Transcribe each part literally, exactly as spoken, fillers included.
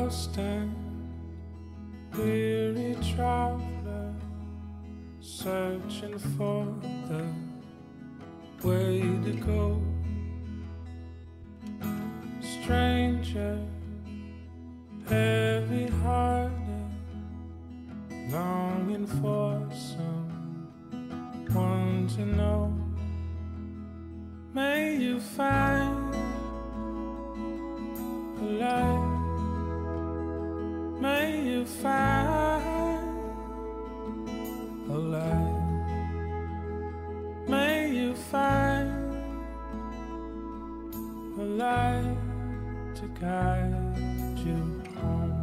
lost and weary traveler, searching for the way to go. Stranger, heavy-hearted, longing for someone to know. May you find a light. May you find a light. May you find a light to guide you home.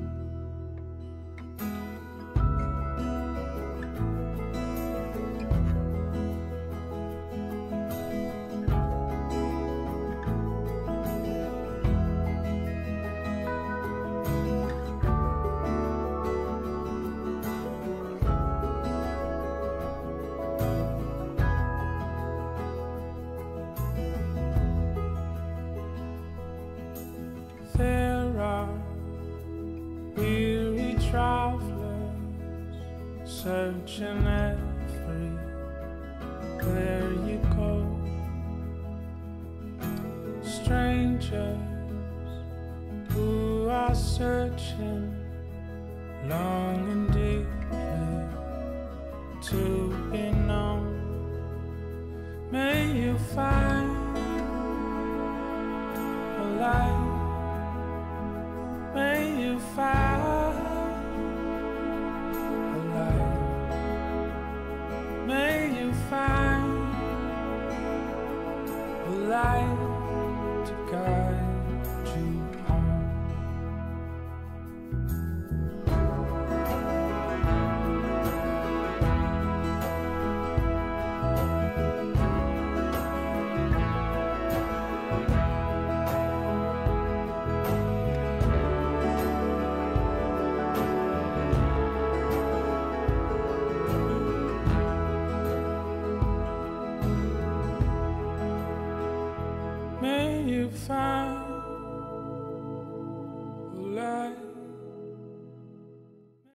There are weary travelers searching everywhere you go. Strangers who are searching long and deeply to be known. May you find a light. May you find a light. May you find a light to guide you home. May you find